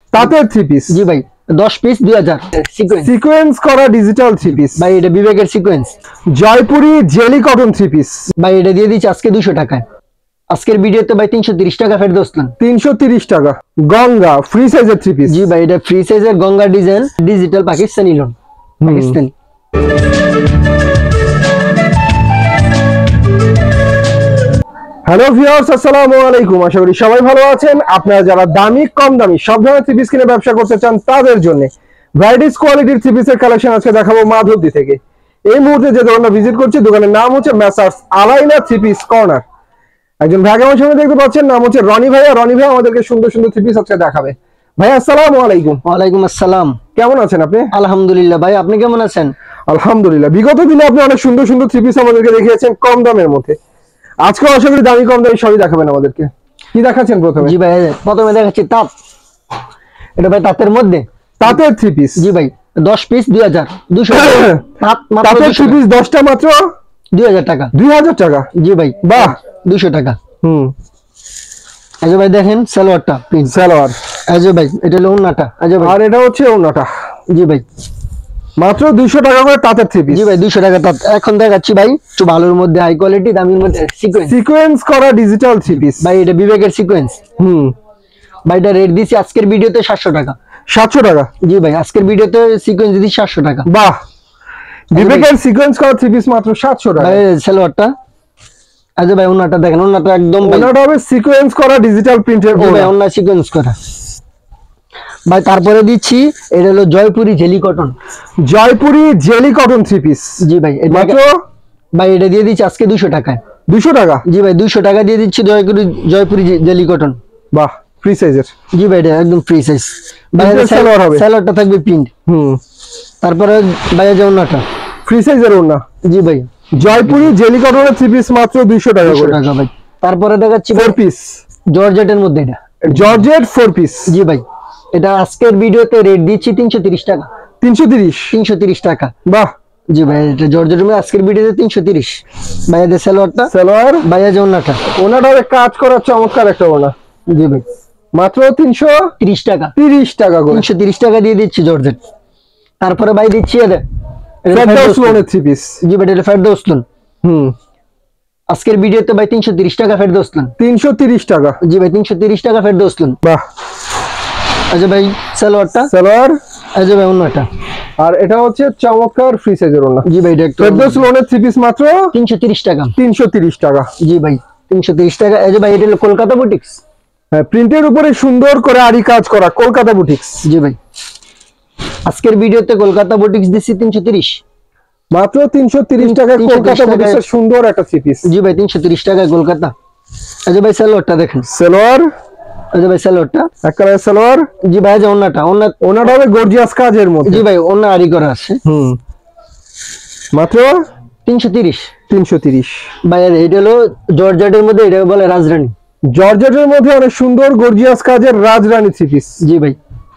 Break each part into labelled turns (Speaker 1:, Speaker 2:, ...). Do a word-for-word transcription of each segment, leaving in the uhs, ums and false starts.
Speaker 1: তাঁতের three piece.
Speaker 2: জি ভাই দশ পিস দুই হাজার সিকোয়েন্স
Speaker 1: সিকোয়েন্স করা ডিজিটাল থ্রি পিস
Speaker 2: ভাই, এটা বিবেকের সিকোয়েন্স।
Speaker 1: Jaipuri jelly cotton three piece
Speaker 2: ভাই এটা দিয়ে দিচ্ছি আজকে দুশো টাকায়। আজকের ভিডিওতে ভাই তিনশো তিরিশ টাকা ফেরদৌস খান।
Speaker 1: তিনশো তিরিশ টাকা। গঙ্গা ফ্রি সাইজের থ্রি পিস।
Speaker 2: জি ভাই এটা ফ্রি সাইজের Ganga design digital Pakistani lawn Pakistani.
Speaker 1: Hello viewers, আসসালামু আলাইকুম। আশা করি সবাই ভালো আছেন। আপনারা যারা দামি কম দামি সব ধরনের থ্রি পিস কিনে ব্যবসা করতে চান তাদের জন্য ভ্যারাইটিস কোয়ালিটির থ্রি পিসের কালেকশন আজকে দেখাবো মাধবদী থেকে। এই মুহূর্তে যে দোকানটা ভিজিট করছি, দোকানের নাম হচ্ছে মেসার্স আলাইনা থ্রি পিস কর্নার। একজন ভাই আমার সামনে দেখতে পাচ্ছেন, নাম হচ্ছে রনি ভাইয়া। রনি ভাই আমাদেরকে সুন্দর সুন্দর থ্রি পিস আজকে দেখাবে। ভাই আসসালামু আলাইকুম।
Speaker 2: ওয়ালাইকুম আসসালাম।
Speaker 1: কেমন আছেন আপনি?
Speaker 2: আলহামদুলিল্লাহ। ভাই আপনি কেমন আছেন?
Speaker 1: আলহামদুলিল্লাহ। বিগত দিনে আপনি অনেক সুন্দর সুন্দর থ্রি পিস আমাদেরকে দেখিয়েছেন কম দামের মধ্যে। আজকে আশা করি দামি কম দামি সবই দেখাবেন আমাদেরকে। কি দেখাচ্ছেন প্রথমে?
Speaker 2: জি ভাই প্রথমে দেখাচ্ছি তাঁত। এটা ভাই তাঁতের মধ্যে
Speaker 1: তাঁতের থ্রি পিস।
Speaker 2: জি ভাই দশ পিস দুই হাজার দুশো
Speaker 1: তাঁতের থ্রি পিস দশটা মাত্র
Speaker 2: দুই হাজার টাকা।
Speaker 1: দুই হাজার টাকা।
Speaker 2: জি ভাই
Speaker 1: বাহ,
Speaker 2: দুশো টাকা।
Speaker 1: হুম
Speaker 2: এই যে ভাই দেখেন সালোয়ারটা প্রিন্ট
Speaker 1: সালোয়ার।
Speaker 2: এই যে ভাই এটা হলো ওন্নাটা। এই যে ভাই
Speaker 1: আর এটা হচ্ছে ওন্নাটা।
Speaker 2: জি ভাই
Speaker 1: মাত্র দুইশো টাকা করে তাঁতের থ্রি পিস।
Speaker 2: জি ভাই দুইশো টাকা তাঁত। এখন দেখাচ্ছি ভাই একটু ভালোর মধ্যে হাই কোয়ালিটি দামির মধ্যে সিকোয়েন্স
Speaker 1: সিকোয়েন্স করা ডিজিটাল থ্রি পিস।
Speaker 2: ভাই এটা বিবেকের সিকোয়েন্স।
Speaker 1: হুম
Speaker 2: ভাই এটা রেট দিছি আজকের ভিডিওতে সাতশো টাকা।
Speaker 1: সাতশো টাকা।
Speaker 2: জি ভাই আজকের ভিডিওতে সিকোয়েন্স দিছি সাতশো টাকা।
Speaker 1: বাহ, বিবেকের সিকোয়েন্স করা থ্রি পিস মাত্র সাতশো টাকা।
Speaker 2: ভাই সালোয়ারটা আজ ভাই ওন্নাটা দেখেন, ওন্নাটা একদম
Speaker 1: ওন্নাটা হবে সিকোয়েন্স করা ডিজিটাল প্রিন্টের।
Speaker 2: জি ভাই ওন্না সিকোয়েন্স করা। ভাই তারপরে দিচ্ছি এটা হলো Jaipuri jelly cotton.
Speaker 1: Jaipuri jelly cotton three piece.
Speaker 2: জি ভাই
Speaker 1: মাত্র
Speaker 2: ভাই এটা দিয়ে দিচ্ছি আজকে দুশো টাকায়।
Speaker 1: দুশো টাকা।
Speaker 2: জি ভাই দুশো টাকা দিয়ে দিচ্ছি জয়পুরি জয়পুরি জেলি কটন।
Speaker 1: বাহ, ফ্রি সাইজের।
Speaker 2: জি ভাই এটা একদম ফ্রি সাইজ। ভাই
Speaker 1: সালোয়ার হবে,
Speaker 2: সালোয়ারটা থাকবে প্রিন্ট।
Speaker 1: হুম
Speaker 2: তারপরে ভাই যে ওন্নাটা
Speaker 1: ফ্রি সাইজের ওন্না।
Speaker 2: জি ভাই
Speaker 1: জয়পুরি জেলি কটনের থ্রি পিস মাত্র দুইশো টাকা করে।
Speaker 2: টাকা ভাই। তারপরে দেখাচ্ছি
Speaker 1: ফোর পিস
Speaker 2: জর্জেটের মধ্যে এটা
Speaker 1: জর্জেট ফোর পিস।
Speaker 2: জি ভাই এটা আজকের ভিডিওতে রেট দিচ্ছি তিনশো তিরিশ টাকা।
Speaker 1: তিনশো তিরিশ।
Speaker 2: তিনশো তিরিশ টাকা।
Speaker 1: বাহ,
Speaker 2: জি ভাই এটা জর্জেটের মধ্যে আজকের ভিডিওতে তিনশো তিরিশ। ভাই এদের সালোয়ারটা
Speaker 1: সালোয়ার।
Speaker 2: ভাইয়া যে ওন্নাটা
Speaker 1: ওনাটা কাজ করা চমৎকার একটা ওনা।
Speaker 2: জি ভাই
Speaker 1: মাত্র তিনশো
Speaker 2: তিরিশ টাকা।
Speaker 1: তিরিশ টাকা করে।
Speaker 2: তিনশো তিরিশ টাকা দিয়ে দিচ্ছি জর্জেট। তারপরে ভাই দিচ্ছি এদের
Speaker 1: ফেরদৌস লোনের থ্রি পিস।
Speaker 2: জি ভাই এটা ফেরদৌস লোন।
Speaker 1: হুম
Speaker 2: আজকের ভিডিওতে ভাই তিনশো তিরিশ টাকা ফেরদৌস লোন।
Speaker 1: তিনশো তিরিশ টাকা।
Speaker 2: জি ভাই তিনশো তিরিশ টাকা ফেরদৌস লোন।
Speaker 1: বাহ,
Speaker 2: আচ্ছা ভাই সালোয়ারটা
Speaker 1: সালোয়ার।
Speaker 2: আচ্ছা ভাই ওন্নাটা।
Speaker 1: আর এটা হচ্ছে চমৎকার ফ্রি সাইজের ওনা।
Speaker 2: জি ভাই এটা
Speaker 1: ফেরদৌস লোনের থ্রি পিস মাত্র
Speaker 2: তিনশো তিরিশ টাকা।
Speaker 1: তিনশো তিরিশ টাকা।
Speaker 2: জি ভাই তিনশো তিরিশ টাকা। এই যে ভাই এটা হলো কলকাতা বুটিক্স।
Speaker 1: হ্যাঁ, প্রিন্টের উপরে সুন্দর করে আরি কাজ করা কলকাতা বুটিক্স।
Speaker 2: জি ভাই আজকের ভিডিওতে কলকাতা বুটিক্স দিচ্ছি তিনশো তিরিশ।
Speaker 1: মাত্র তিনশো তিরিশ টাকায় কলকাতা বুটিক্সের সুন্দর একটা থ্রি পিস।
Speaker 2: জি ভাই তিনশো তিরিশ টাকায় কলকাতা। আচ্ছা ভাই সালোয়ারটা দেখেন।
Speaker 1: সালোয়ার।
Speaker 2: আচ্ছা ভাই সালোয়ারটা
Speaker 1: এক কালার সালোয়ার।
Speaker 2: জি ভাই যে ওন্নাটা ওন্না
Speaker 1: ওনাটা হবে গর্জিয়াস কাজের মধ্যে।
Speaker 2: জি ভাই ওন্না আরি করা আছে।
Speaker 1: হুম মাত্র
Speaker 2: তিনশো তিরিশ।
Speaker 1: তিনশো তিরিশ।
Speaker 2: ভাই এটা হলো জর্জেটের মধ্যে, এটা বলে রাজরানী।
Speaker 1: জর্জেটের মধ্যে অনেক সুন্দর গর্জিয়াস কাজের রাজরানী থ্রি পিস।
Speaker 2: জি ভাই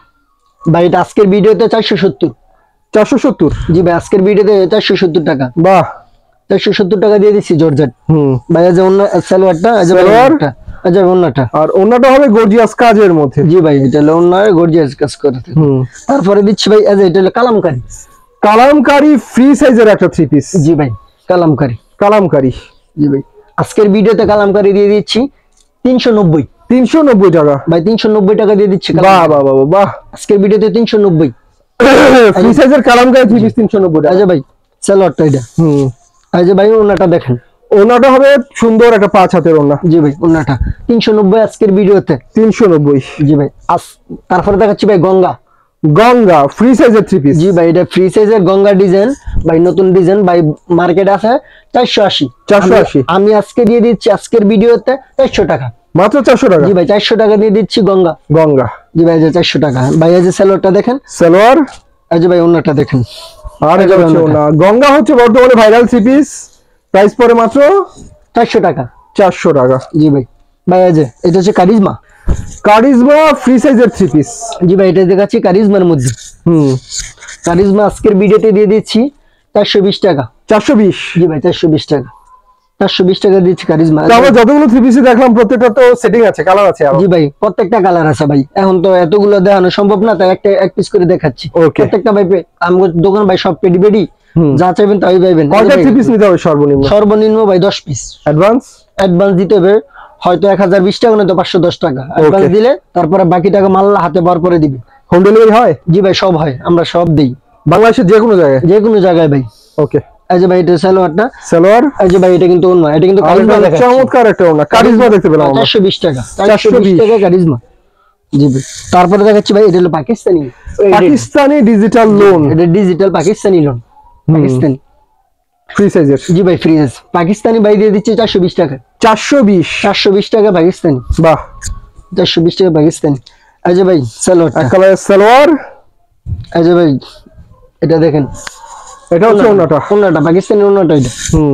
Speaker 2: ভাই এটা আজকের ভিডিওতে চারশো সত্তর।
Speaker 1: চারশো সত্তর।
Speaker 2: জি ভাই আজকের ভিডিওতে চারশো সত্তর টাকা।
Speaker 1: বাহ,
Speaker 2: চারশো সত্তর টাকা দিয়ে দিচ্ছি জর্জেট।
Speaker 1: হুম
Speaker 2: ভাই যে ওন্না সালোয়ারটা
Speaker 1: সালোয়ারটা
Speaker 2: আচ্ছা ওন্নাটা।
Speaker 1: আর ওন্নাটা হবে গর্জিয়াস কাজের মধ্যে।
Speaker 2: জি ভাই এটা হলো ওন্না গর্জিয়াস কাজ করতে।
Speaker 1: হুম
Speaker 2: তারপরে দিচ্ছি ভাই এই যে এটা হলো কালামকারী।
Speaker 1: কালামকারী ফ্রি সাইজের একটা থ্রি পিস।
Speaker 2: জি ভাই কালামকারী।
Speaker 1: কালামকারী।
Speaker 2: জি ভাই আজকের ভিডিওতে কালামকারী দিয়ে দিচ্ছি তিনশো নব্বই।
Speaker 1: তিনশো নব্বই টাকা।
Speaker 2: ভাই তিনশো নব্বই টাকা দিয়ে দিচ্ছি।
Speaker 1: বাহ বাহ বাহ বাহ।
Speaker 2: আজকের ভিডিওতে তিনশো নব্বই
Speaker 1: ফ্রি সাইজের কালামকারী থ্রি পিস তিনশো নব্বই টাকা।
Speaker 2: আচ্ছা ভাই সালোয়ারটা এটা।
Speaker 1: হুম
Speaker 2: এই যে ভাই ওন্নাটা দেখেন।
Speaker 1: ওনাটা হবে সুন্দর একটা পাঁচ হাতের ওনা।
Speaker 2: জি ভাই ওন্নাটা তিনশো নব্বই আজকের ভিডিওতে।
Speaker 1: তিনশো নব্বই।
Speaker 2: জি ভাই আজ তারপরে দেখাচ্ছি ভাই গঙ্গা।
Speaker 1: গঙ্গা ফ্রি সাইজের থ্রি পিস।
Speaker 2: জি ভাই এটা ফ্রি সাইজের গঙ্গা ডিজাইন। ভাই নতুন ডিজাইন ভাই মার্কেট আছে চারশো আশি।
Speaker 1: চারশো আশি।
Speaker 2: আমি আজকে দিয়ে দিচ্ছি আজকের ভিডিওতে চারশো টাকা।
Speaker 1: মাত্র চারশো টাকা।
Speaker 2: জি ভাই চারশো টাকা দিয়ে দিচ্ছি গঙ্গা।
Speaker 1: গঙ্গা।
Speaker 2: জি ভাই চারশো টাকা। ভাই এই যে সালোয়ারটা দেখেন।
Speaker 1: সালোয়ার।
Speaker 2: এই যে ভাই ওন্নাটা দেখেন।
Speaker 1: আর এটা হচ্ছে ওনা। গঙ্গা হচ্ছে বর্তমানে ভাইরাল থ্রি পিস। প্রাইস পড়ে মাত্র
Speaker 2: চারশো টাকা।
Speaker 1: চারশো টাকা।
Speaker 2: জি ভাই ভাই এই যে এটা হচ্ছে কারিজমা।
Speaker 1: কারিজমা ফ্রি সাইজের থ্রি পিস।
Speaker 2: জি ভাই এটা দেখাচ্ছি কারিজমার মধ্যে।
Speaker 1: হুম
Speaker 2: কারিজমা আজকের ভিডিওতে দিয়ে দিচ্ছি চারশো বিশ টাকা।
Speaker 1: চারশো বিশ।
Speaker 2: জি ভাই চারশো বিশ টাকা। চারশো বিশ টাকা দিচ্ছি কারিজমা।
Speaker 1: তো আমরা যতগুলো থ্রি পিস দেখলাম প্রত্যেকটা তো সেটিং আছে, কালার আছে আরো।
Speaker 2: জি ভাই প্রত্যেকটা কালার আছে ভাই, এখন তো এতগুলো দেখানো সম্ভব না, তাই একটা এক পিস করে দেখাচ্ছি।
Speaker 1: Okay.
Speaker 2: প্রত্যেকটা ভাই আমার দোকান ভাই সব পেডি পেডি, যা চাইবেন তাই পাইবেন।
Speaker 1: কয়টা থ্রি পিস নিতে হবে সর্বনিম্ন?
Speaker 2: সর্বনিম্ন ভাই দশ পিস
Speaker 1: অ্যাডভান্স
Speaker 2: অ্যাডভান্স দিতে হবে, হয়তো এক হাজার বিশ টাকা নয়তো পাঁচশো দশ টাকা অ্যাডভান্স দিলে তারপরে বাকি টাকা মাল হাতে পাওয়ার পরে দিবে।
Speaker 1: হোম ডেলিভারি হয়?
Speaker 2: জি ভাই সব হয়, আমরা সব দেই
Speaker 1: বাংলাদেশের যে কোনো জায়গায়?
Speaker 2: যে কোনো জায়গায় ভাই।
Speaker 1: ওকে,
Speaker 2: এই যে ভাই এটা সালোয়ারটা,
Speaker 1: সালোয়ার।
Speaker 2: এই যে ভাই এটা কিন্তু অন্য, এটা কিন্তু কারিজমা দেখাচ্ছি।
Speaker 1: চমৎকার একটা ওনা, কারিজমা দেখতে পেলাম আমরা।
Speaker 2: চারশো বিশ টাকা, চারশো বিশ টাকা কারিজমা। জি ভাই তারপরে দেখাচ্ছি ভাই এটা হলো পাকিস্তানি,
Speaker 1: পাকিস্তানি ডিজিটাল লোন।
Speaker 2: এটা digital Pakistani lawn, Pakistani
Speaker 1: free সাইজের।
Speaker 2: জি ভাই ফ্রি সাইজ পাকিস্তানি ভাই দিয়ে দিচ্ছে চারশো বিশ টাকা।
Speaker 1: চারশো বিশ
Speaker 2: চারশো বিশ টাকা পাকিস্তানি।
Speaker 1: বাহ,
Speaker 2: চারশো বিশ টাকা পাকিস্তানি। এই যে ভাই সালোয়ারটা,
Speaker 1: এক কালারের সালোয়ার।
Speaker 2: এই যে ভাই এটা দেখেন,
Speaker 1: এটা হচ্ছে ওনাটা,
Speaker 2: ওনাটা পাকিস্তানি ওনাটা এটা।
Speaker 1: হুম।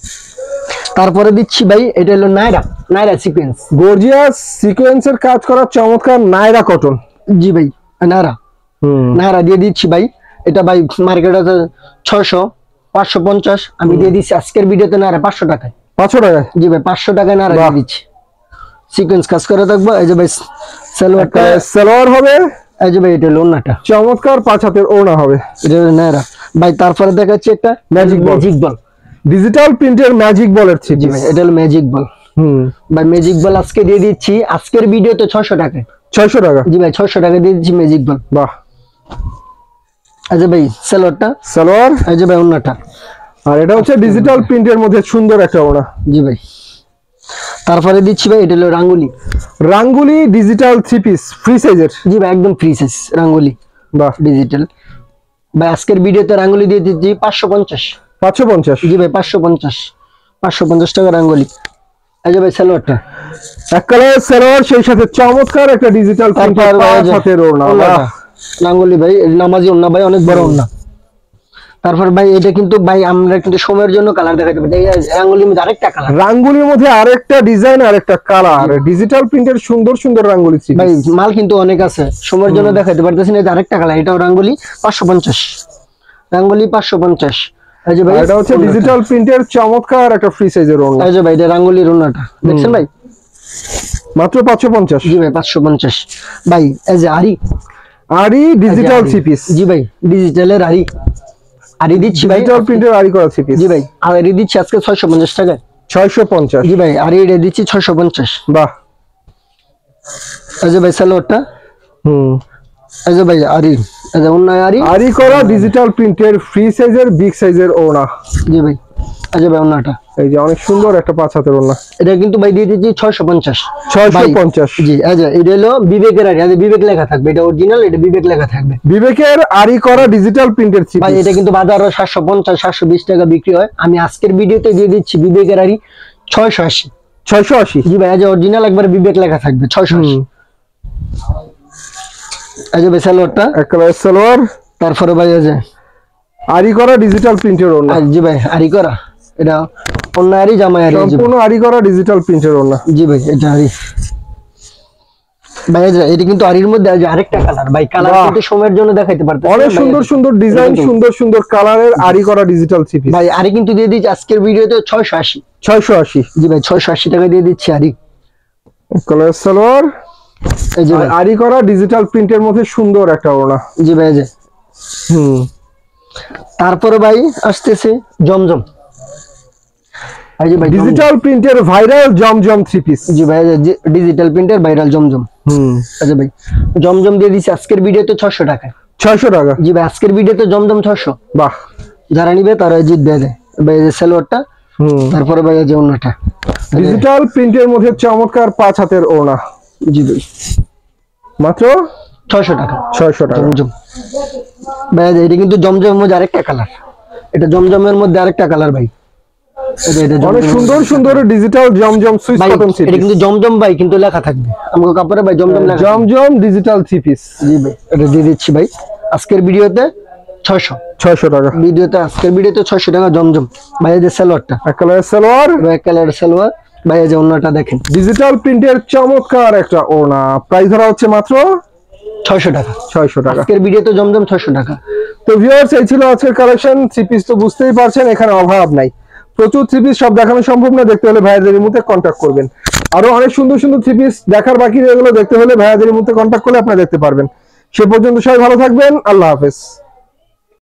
Speaker 2: তারপরে দিচ্ছি ভাই এটা হলো নায়রা, নায়রা সিকোয়েন্স,
Speaker 1: গর্জিয়াস সিকোয়েন্সের কাজ করা চমৎকার নায়রা কটন।
Speaker 2: জি ভাই নায়রা,
Speaker 1: হুম।
Speaker 2: নায়রা দিয়ে দিচ্ছি ভাই। এটা ভাই মার্কেটে ছয়শো পাঁচশো পঞ্চাশ, আমি দিয়ে দিচ্ছি আজকের ভিডিওতে নায়রা পাঁচশো টাকায়।
Speaker 1: পাঁচশো টাকায়?
Speaker 2: জি ভাই পাঁচশো টাকায় নায়রা দিয়ে দিচ্ছি, সিকোয়েন্স কাজ করে থাকবো। এই যে ভাই সালোয়ারটা,
Speaker 1: সালোয়ার হবে।
Speaker 2: এই যে ভাই এটা হলো ওনাটা,
Speaker 1: চমৎকার পাঁচ হাতের ওড়না হবে।
Speaker 2: এটা হলো নায়রা ভাই। তারপরে দেখাচ্ছি একটা
Speaker 1: magic ball,
Speaker 2: magic ball,
Speaker 1: digital প্রিন্টের ম্যাজিক বলের থ্রি
Speaker 2: জি
Speaker 1: পিস।
Speaker 2: ভাই এটা হলো ম্যাজিক বল।
Speaker 1: হুম।
Speaker 2: ভাই ম্যাজিক বল আজকে দিয়ে দিচ্ছি আজকের ভিডিওতে ছয়শো টাকায়।
Speaker 1: ছয়শো টাকা?
Speaker 2: জি ভাই ছয়শো টাকা দিয়ে দিচ্ছি ম্যাজিক বল।
Speaker 1: বাহ।
Speaker 2: এই যে ভাই সালোয়ারটা,
Speaker 1: সালোয়ার।
Speaker 2: এই যে ভাই ওনাটা,
Speaker 1: আর এটা হচ্ছে ডিজিটাল প্রিন্টের মধ্যে সুন্দর একটা ওড়না।
Speaker 2: জি ভাই। তারপরে দিচ্ছি ভাই এটা হলো রাঙ্গুলি,
Speaker 1: রাঙ্গুলি ডিজিটাল থ্রি পিস ফ্রি সাইজের।
Speaker 2: জি ভাই একদম ফ্রি সাইজ রাঙ্গুলি
Speaker 1: বাহ,
Speaker 2: ডিজিটাল। ভাই আজকের ভিডিওতে রাঙ্গুলি দিয়ে দিচ্ছি পাঁচশো পঞ্চাশ।
Speaker 1: পাঁচশো পঞ্চাশ?
Speaker 2: জি ভাই পাঁচশো পঞ্চাশ, পাঁচশো পঞ্চাশ টাকা রাঙ্গুলি। এই যে ভাই সালোয়ারটা,
Speaker 1: এক কালারের সালোয়ার, সেই সাথে চমৎকার একটা ডিজিটাল প্রিন্টের পাঁচ হাতের ওড়না। বাহ।
Speaker 2: রাঙ্গুলি ভাই নামাজি ওড়না ভাই, অনেক বড় ওড়না। তারপর ভাই এটা কিন্তু ভাই আমরা কিন্তু সময়ের জন্য কালার দেখাতে পারি, রাঙ্গুলির মধ্যে আরেকটা কালার,
Speaker 1: রাঙ্গুলির মধ্যে আরেকটা ডিজাইন, আরেকটা কালার, ডিজিটাল প্রিন্টের সুন্দর সুন্দর রাঙ্গুলি থ্রি
Speaker 2: ভাই
Speaker 1: পিস।
Speaker 2: মাল কিন্তু অনেক আছে, সময়ের জন্য দেখাতে পারতেছি না। এটা আরেকটা কালার, এটাও রাঙ্গুলি পাঁচশো পঞ্চাশ, রাঙ্গুলি পাঁচশো পঞ্চাশ। এই যে ভাই
Speaker 1: এটা হচ্ছে ডিজিটাল প্রিন্টের চমৎকার একটা ফ্রি সাইজের ওড়না।
Speaker 2: এই যে ভাই এটা রাঙ্গুলির ওড়নাটা দেখছেন ভাই,
Speaker 1: মাত্র পাঁচশো পঞ্চাশ?
Speaker 2: জি ভাই পাঁচশো পঞ্চাশ। ভাই এই যে আরি,
Speaker 1: আরি ডিজিটাল থ্রি পিস।
Speaker 2: জি ভাই ডিজিটালের আরি, আরি দিচ্ছি ভাই,
Speaker 1: ডিজিটাল প্রিন্টের আরি করা থ্রি পিস।
Speaker 2: জি ভাই আরি দিচ্ছি আজকে ছয়শো পঞ্চাশ টাকায়।
Speaker 1: ছয়শো পঞ্চাশ?
Speaker 2: জি ভাই আরি এটা দিচ্ছি ছয়শো পঞ্চাশ।
Speaker 1: বাহ।
Speaker 2: এই যে ভাই সালোয়ারটা,
Speaker 1: হুম।
Speaker 2: এই যে ভাই আরি, এই যে ওড়না আরি,
Speaker 1: আরি করা ডিজিটাল প্রিন্টের ফ্রি সাইজের বিগ সাইজের ওড়না।
Speaker 2: জি ভাই এই যে ভাই ওড়নাটা,
Speaker 1: এই যে অনেক সুন্দর একটা পাঁচ হাতের ওড়না।
Speaker 2: এটা কিন্তু ভাই দিয়ে দিচ্ছি ছয়শো পঞ্চাশ।
Speaker 1: ছয়শো পঞ্চাশ?
Speaker 2: জি এই যে এটা হলো বিবেকের আরি, এই যে বিবেক লেখা থাকবে, এটা অরিজিনাল, এটা বিবেক লেখা থাকবে।
Speaker 1: বিবেকের আরি করা ডিজিটাল প্রিন্টের থ্রি
Speaker 2: ভাই
Speaker 1: পিস।
Speaker 2: এটা কিন্তু বাজারে সাতশো পঞ্চাশ সাতশো বিশ টাকা বিক্রি হয়, আমি আজকের ভিডিওতে দিয়ে দিচ্ছি বিবেকের আরি ছয়শো আশি।
Speaker 1: ছয়শো আশি?
Speaker 2: জি ভাই এই যে অরিজিনাল একবার বিবেক লেখা থাকবে ছয়শো আশি। এই যে ভাই সালোয়ারটা,
Speaker 1: এক কালারের সালোয়ার।
Speaker 2: তারপরে ভাই এই যে
Speaker 1: আরি করা ডিজিটাল প্রিন্টের ওড়না।
Speaker 2: আর জি ভাই আরি করা, এটা অন্য আরি জামাই আরি, জি ভাই।
Speaker 1: সম্পূর্ণ আরি করা ডিজিটাল প্রিন্টের ওড়না।
Speaker 2: জি ভাই এটা আরি ভাই, এই যে এটা কিন্তু আরির মধ্যে এই যে আরেকটা কালার, ভাই কালার
Speaker 1: বাহ।
Speaker 2: কিন্তু সময়ের জন্য দেখাইতে পারতেছি না
Speaker 1: অনেক
Speaker 2: ভাই।
Speaker 1: সুন্দর সুন্দর ডিজাইন,
Speaker 2: কিন্তু-
Speaker 1: সুন্দর সুন্দর কালারের আরি করা ডিজিটাল থ্রি পিস।
Speaker 2: ভাই আরি কিন্তু দিয়ে দিচ্ছি আজকের ভিডিওতে ছয়শো আশি।
Speaker 1: ছয়শো আশি?
Speaker 2: জি ভাই ছয়শো আশি টাকা দিয়ে দিচ্ছি আরি।
Speaker 1: এক কালারের সালোয়ার,
Speaker 2: এই যে ভাই,
Speaker 1: আরি করা ডিজিটাল প্রিন্টের মধ্যে সুন্দর একটা ওড়না।
Speaker 2: জি ভাই এই যে।
Speaker 1: হুম।
Speaker 2: তারপরে ভাই আসতেছে জমজম, এই যে ভাই জমজম।
Speaker 1: ডিজিটাল প্রিন্টের ভাইরাল জমজম থ্রি পিস।
Speaker 2: জি ভাই ডিজিটাল প্রিন্টের ভাইরাল জমজম।
Speaker 1: হুম।
Speaker 2: আচ্ছা ভাই জমজম দিয়ে দিচ্ছি আজকের ভিডিওতে ছয়শো টাকায়।
Speaker 1: ছয়শো টাকা?
Speaker 2: জি ভাই আজকের ভিডিওতে জমজম ছয়শো।
Speaker 1: বাহ।
Speaker 2: যারা নিবে তারা জিতবে। এই যে ভাই এই যে সালোয়ারটা,
Speaker 1: হুম।
Speaker 2: তারপরে ভাই এই যে ওড়নাটা,
Speaker 1: ডিজিটাল প্রিন্টের মধ্যে চমৎকার পাঁচ হাতের ওড়না।
Speaker 2: জি ভাই
Speaker 1: মাত্র
Speaker 2: ছয়শো টাকা
Speaker 1: ছয়শো টাকা।
Speaker 2: জমজম। ভাই এই যে এটা কিন্তু জমজমের মধ্যে আরেকটা কালার, এটা জমজমের মধ্যে আরেকটা কালার ভাই। এটা এটা
Speaker 1: অনেক
Speaker 2: জমজমের
Speaker 1: সুন্দর সুন্দর ডিজিটাল জমজম সুইচ
Speaker 2: ভাই,
Speaker 1: কটন থ্রি
Speaker 2: এটা
Speaker 1: পিস।
Speaker 2: কিন্তু জমজম ভাই কিন্তু লেখা থাকবে আমাকে কাপড়ে ভাই জমজম লেখা থাকবে।
Speaker 1: Zamzam digital three piece.
Speaker 2: জি ভাই এটা দিয়ে দিচ্ছি ভাই আজকের ভিডিওতে ছয়শো।
Speaker 1: ছয়শো টাকা।
Speaker 2: ভিডিওতে আজকের ভিডিওতে ছয়শো টাকা জমজম। ভাই এই যে সালোয়ারটা,
Speaker 1: এক কালারের সালোয়ার,
Speaker 2: ব্ল্যাক কালার সালোয়ার। ভাই এই যে ওড়নাটা দেখেন,
Speaker 1: ডিজিটাল প্রিন্টের চমৎকার একটা ওড়না। প্রাইস ধরা হচ্ছে মাত্র
Speaker 2: ছয়শো টাকা।
Speaker 1: ছয়শো টাকা।
Speaker 2: আজকের ভিডিওতে জমজম ছয়শো টাকা।
Speaker 1: তো ভিউয়ার্স এই ছিল আজকের কালেকশন থ্রি পিস। তো বুঝতেই পারছেন এখানে অভাব নাই, প্রচুর থ্রি পিস সব দেখানো সম্ভব না, দেখতে হলে ভাইয়াদের মধ্যে কন্ট্যাক্ট করবেন। আরো অনেক সুন্দর সুন্দর থ্রি পিস দেখার বাকি, এগুলো দেখতে হলে ভাইয়াদের মধ্যে কন্ট্যাক্ট করলে আপনারা দেখতে পারবেন। সে পর্যন্ত সবাই ভালো থাকবেন, আল্লাহ হাফেজ।